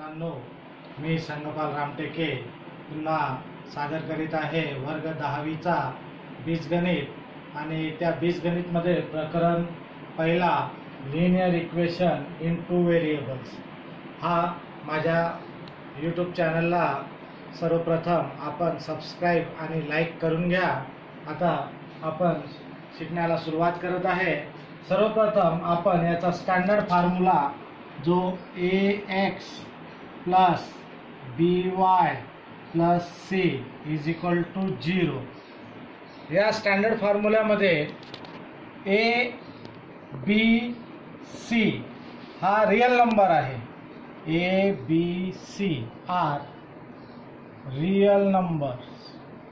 मित्रांनो, मी संगपाल रामटेके पुन्हा सादर करीत आहे वर्ग 10वीचा बीजगणित आणि त्या बीजगणितमध्ये प्रकरण पहिला लिनियर इक्वेशन इन 2 व्हेरिएबल्स। हा माझ्या यूट्यूब चॅनलला सर्वप्रथम आपण सबस्क्राईब आणि लाईक करून घ्या। आता आपण शिकण्याला सुरुवात करत आहे। सर्वप्रथम आपण याचा स्टँडर्ड फॉर्म्युला जो ax plus by plus c is equal to 0, या स्टँडर्ड फॉर्म्युल्यामध्ये a b c हा रियल नंबर आहे। a b c are real numbers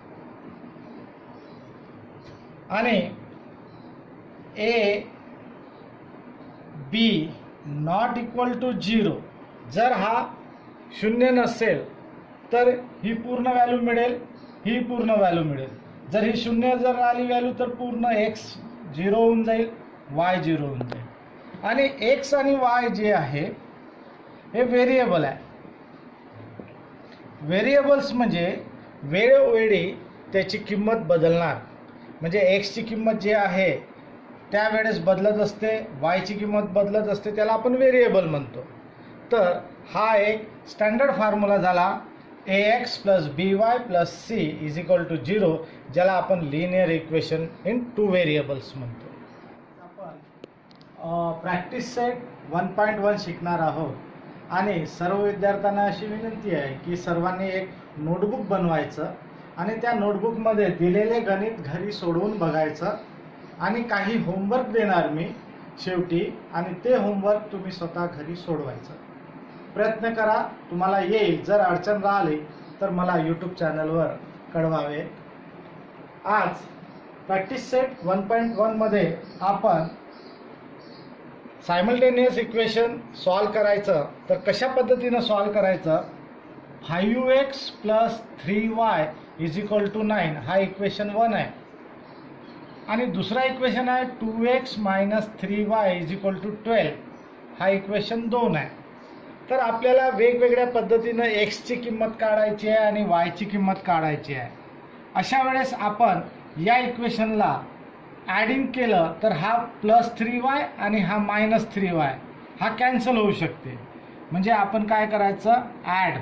आणि a b not equal to 0, जर हा शून्य नसेल तर ही पूर्ण व्हॅल्यू मिळेल, ही पूर्ण व्हॅल्यू मिळेल। जर ही शून्य जर आली व्हॅल्यू तर पूर्ण x 0 होऊन जाईल, y 0 होऊन जाईल। आणि x आणि y जे आहे हे व्हेरिएबल आहे। व्हेरिएबल्स म्हणजे वेळोवेळी त्याची किंमत बदलणार, म्हणजे x ची किंमत जी आहे त्यावेळेस बदलत असते, y ची किंमत बदलत असते, त्याला आपण व्हेरिएबल म्हणतो। तर हा एक स्टँडर्ड फॉर्म्युला झाला ax plus by plus c is equal to 0, ज्याला आपण लिनियर इक्वेशन इन 2 व्हेरिएबल्स म्हणतो। आपण प्रॅक्टिस सेट 1.1 शिकणार आहोत आणि सर्व विद्यार्थ्यांना अशी विनंती आहे की सर्वांनी एक नोटबुक बनवायचं आणि त्या नोटबुकमध्ये दिलेले गणित घरी सोडवून बघायचं आणि काही होमवर्क देणार मी शेवटी, आणि ते होमवर्क तुम्ही स्वतः घरी सोडवायचं प्रयत्न करा, तुम्हाला येईल। जर अडचण राहिली तर मला यूट्यूब चॅनलवर कळवावे। आज प्रॅक्टिस सेट 1.1 मध्ये आपण सायमल्टेनियस इक्वेशन सॉल्व करायचं। तर कशा पद्धतीने सॉल्व करायचं, 5x plus 3y is equal to 9 हा इक्वेशन 1 आहे आणि दुसरा इक्वेशन आहे 2x minus 3y is equal to 12 हा इक्वेशन 2 आहे। तर आपल्याला वेगवेगळ्या पद्धतीने x ची किंमत काढायची आहे आणि y ची किंमत काढायची आहे। अशा वेळेस आपण या इक्वेशनला ॲडिंग केलं तर हा प्लस 3y आणि हा मायनस 3y हा कॅन्सल होऊ शकते। म्हणजे आपण काय करायचं, ॲड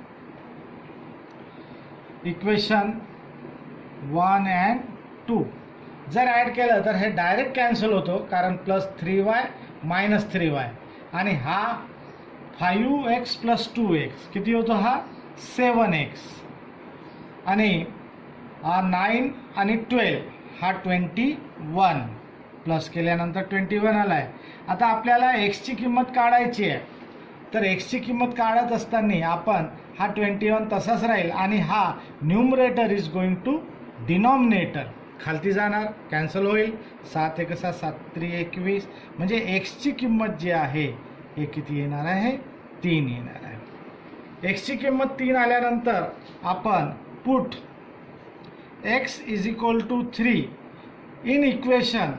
इक्वेशन 1 and 2 जर ॲड केलं तर हे डायरेक्ट कॅन्सल होतो, कारण प्लस 3y मायनस 3y आणि हा 5x प्लस 2x किती होतो, हा 7x आणि 9 आणि 12 हा 21 प्लस केल्यानंतर 21 आलाय। आता आपल्याला x ची किंमत काढायची आहे, तर x ची किंमत काढत असताना आपण हा 21 तसाच राहील आणि हा numerator is going to denominator खालती जाणार, कॅन्सल होईल। 7 1 7 3 21 म्हणजे x ची किंमत जी आहे हे किती येणार आहे, 3 येणार आहे। x ची किंमत 3 आल्यानंतर आपण put x is equal to 3 in equation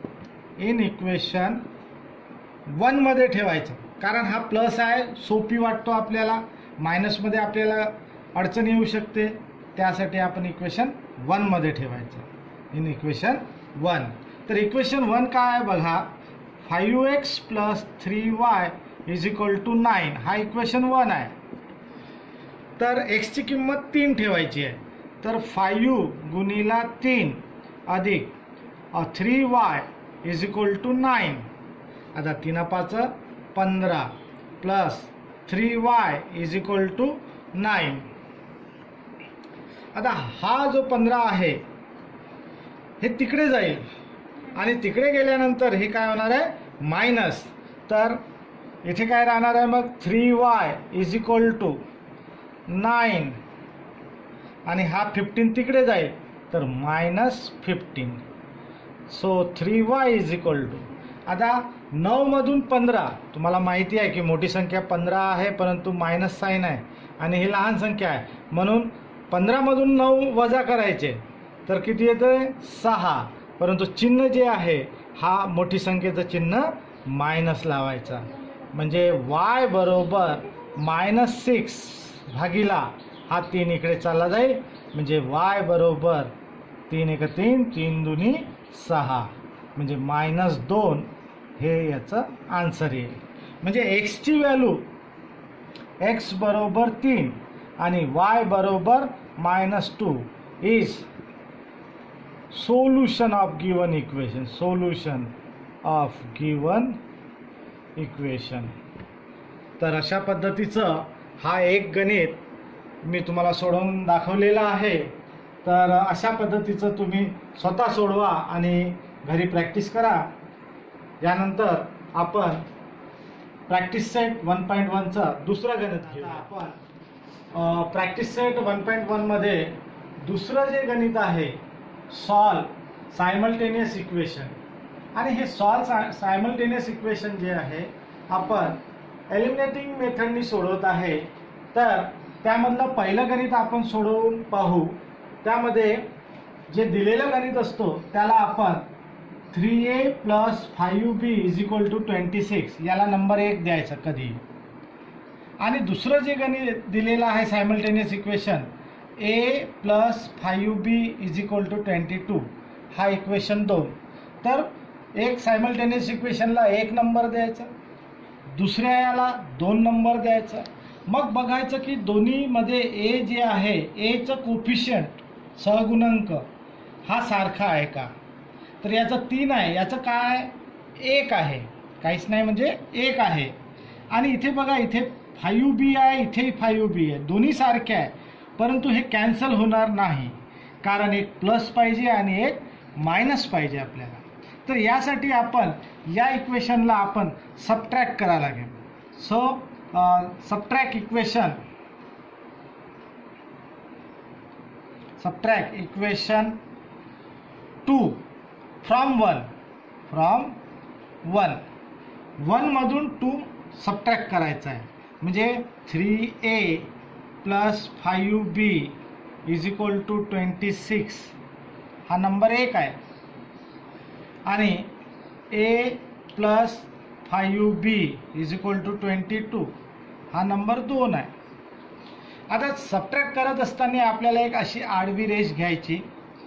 1 मध्ये ठेवायचं, कारण हा प्लस आहे, सोपी वाटतो आपल्याला, मायनसमध्ये आपल्याला अडचण येऊ शकते, त्यासाठी आपण इक्वेशन 1 मध्ये ठेवायचं, इन इक्वेशन 1। तर इक्वेशन 1 काय आहे बघा, 5x plus 3y is equal to 9 हा इक्वेशन 1 आहे। तर x ची किंमत 3 ठेवायची आहे, तर 5 गुणिला 3 अधिक 3y इज इक्वल टू 9, आता 3 5 15 plus 3y is equal to 9। आता हा जो 15 आहे हे तिकडे जाईल आणि तिकडे गेल्यानंतर हे काय होणार आहे, मायनस, तर इथे काय राहणार आहे मग 3y इज इक्वल टू 9 आणि हा 15 तिकडे जाईल तर minus 15, so 3y is equal to, आता 9 मधून 15, तुम्हाला माहिती आहे की मोठी संख्या 15 आहे परंतु मायनस साइन आहे आणि ही लहान संख्या आहे, म्हणून 15 मधून 9 वजा करायचे तर किती येतं 6, परंतु चिन्ह जे आहे हा मोठी संख्येचं चिन्ह मायनस लावायचा, म्हणजे y बरोबर -6 भागिला हा 3 इकडे चालला जाईल, म्हणजे y बरोबर 3 × 3 3 दुनी 6 म्हणजे -2 हे याचं आन्सर येईल. म्हणजे एक्सची व्हॅल्यू x बरोबर 3 आणि y बरोबर -2 is solution of given equation. Solution of given equation. तर अशा पद्धतीचं हा एक गणित मी तुम्हाला सोडवून दाखवलेलं आहे. तर अशा पद्धतीचं तुम्ही स्वतः सोडवा आणि घरी प्रॅक्टिस करा. यानंतर आपण प्रॅक्टिस सेट 1.1चं दुसरं गणित घेऊ. आपण प्रॅक्टिस सेट 1.1 मध्ये दुसरं जे गणित आहे सॉल्व सायमल्टेनियस इक्वेशन. आणि हे सॉल्व सायमल्टेनियस इक्वेशन जे आहे आपण एलिमिनेटिंग मेथडनी सोडवत आहे. तर त्यामधलं पहिलं गणित आपण सोडवून पाहू. त्यामध्ये जे दिलेलं गणित असतो त्याला आपण 3a + 5b = 26 याला नंबर 1 द्यायचा कधी. आणि दुसरं जे गणित दिलेलं आहे सायमल्टेनियस इक्वेशन a + 5b = 22 हा इक्वेशन 2. तर एक सायमल्टेनियस इक्वेशनला 1 नंबर द्यायचा, दुसऱ्या याला 2 नंबर द्यायचा. मग बघायचं की दोन्हीमध्ये a जे आहे aचं कोफिशियंट सहगुणक हा सारखा आहे का. तर याचं 3 आहे, याचं काय 1 आहे, काहीच नाही म्हणजे 1 आहे. आणि इथे बघा इथे 5b आहे, इथे 5b आहे, दोन्ही सारखे आहे. परंतु हे कॅन्सल होणार नाही कारण एक प्लस पाहिजे आणि एक मायनस पाहिजे आपल्याला. तर यासाठी आपण या इक्वेशनला आपण सबट्रॅक्ट करायला लागेल. सो सबट्रॅक्ट इक्वेशन 2 फ्रॉम 1 मधून 2 सबट्रॅक्ट करायचा आहे. म्हणजे 3a + 5b = 26 हा नंबर 1 आहे आणि a + 5b = 22 हा नंबर 2 आहे. आता सबट्रॅक्ट करत असताना आपल्याला एक अशी आडवी रेष घ्यायची.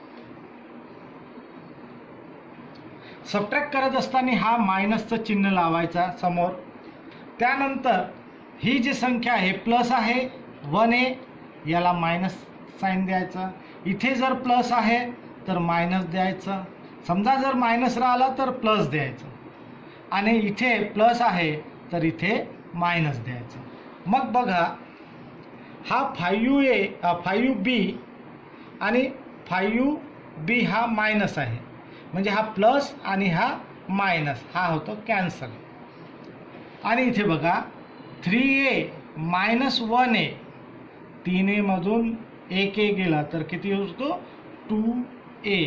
सबट्रॅक्ट करत असताना हा मायनसचं चिन्ह लावायचा समोर. त्यानंतर ही जी संख्या आहे प्लस आहे 1a याला मायनस साईन द्यायचं. इथे जर प्लस आहे तर मायनस द्यायचं. समजा जर मायनस राहिला तर प्लस द्यायचं आणि इथे प्लस आहे तर इथे मायनस द्यायचं. मग बघा हा 5b आणि 5b हा मायनस आहे म्हणजे हा प्लस आणि हा मायनस हा होतो कॅन्सल. आणि इथे बघा 3a - 1a 3a मधून 1a गेला तर किती होतो 2a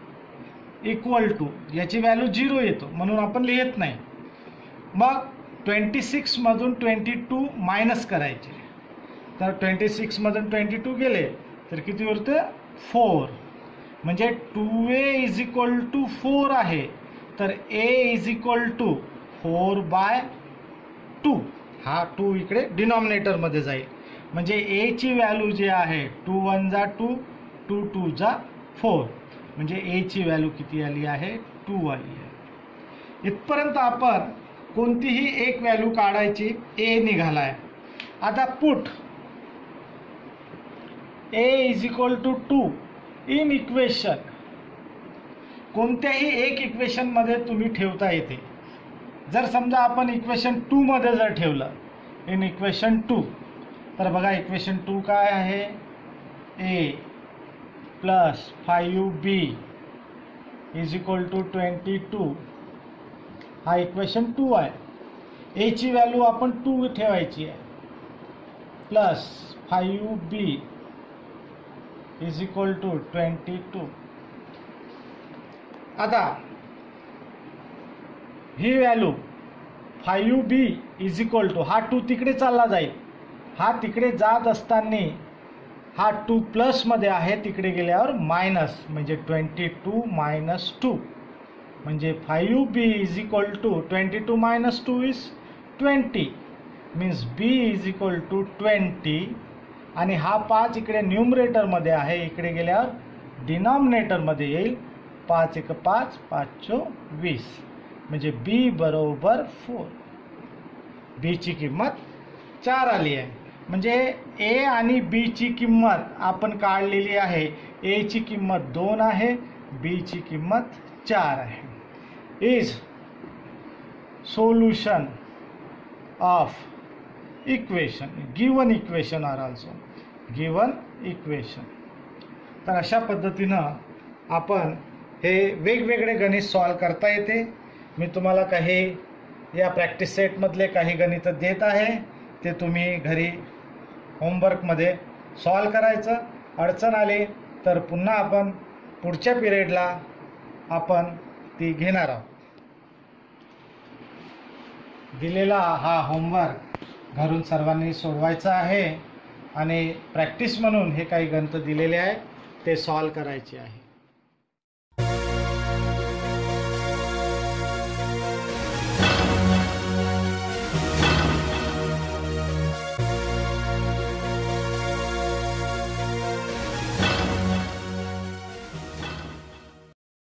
= याची व्हॅल्यू 0 येतो म्हणून आपण लिहित नाही. मग 26 मधून 22 मायनस करायचे. तर 26 मधून 22 गेले तर किती होतं 4. म्हणजे 2a = 4 आहे तर a = 4/2. हा 2 इकडे डिनॉमिनेटरमध्ये जाईल. म्हणजे a ची व्हॅल्यू जी आहे 2 × 1 = 2, 2 × 2 = 4. म्हणजे a ची व्हॅल्यू किती आली आहे 2 आली आहे. इथपर्यंत आपण कोणतीही एक व्हॅल्यू काढायची. a निघाला आहे. आता पुट a = 2 इन इक्वेशन. कोणत्याही एक इक्वेशनमध्ये तुम्ही ठेवता येते. जर समजा आपण इक्वेशन 2 मध्ये जर ठेवलं इन इक्वेशन 2 तर बघा इक्वेशन 2 काय आहे a + 5b = 22 हा इक्वेशन 2 आहे. a ची व्हॅल्यू आपण 2 ठेवायची आहे प्लस 5b = 22. आता ही व्हॅल्यू 5b = हा 2 तिकडे चालला जाईल. हा तिकडे जात असताना हा 2 प्लसमध्ये आहे तिकडे गेल्यावर मायनस म्हणजे 22 - 2 म्हणजे 5b = 22 - 2 = 20 means B is equal to 20 आणि हा 5 इकडे न्यूमरेटरमध्ये आहे, इकडे गेल्यावर डिनॉमिनेटरमध्ये येईल. 5 एक 5, 5 20 म्हणजे बी बरोबर 4. बीची किंमत 4 आली आहे. म्हणजे ए आणि बीची किंमत आपण काढलेली आहे. एची किंमत 2 आहे, बीची किंमत 4 आहे. Is solution of equation, given equation are also given equation. तर अशा पद्धतीनं आपण हे वेगवेगळे गणित सॉल्व करता येते. मी तुम्हाला काही या प्रॅक्टिस सेटमधले काही गणित देत आहे, ते तुम्ही घरी होमवर्कमध्ये सॉल्व करायचं. अडचण आली तर पुन्हा आपण पुढच्या पिरियडला आपण ती घेणार आहोत. दिलेला हा होमवर्क घरून सर्वांनी सोडवायचा आहे आणि प्रॅक्टिस म्हणून हे काही गणित दिलेले आहेत ते सॉल्व करायचे आहे.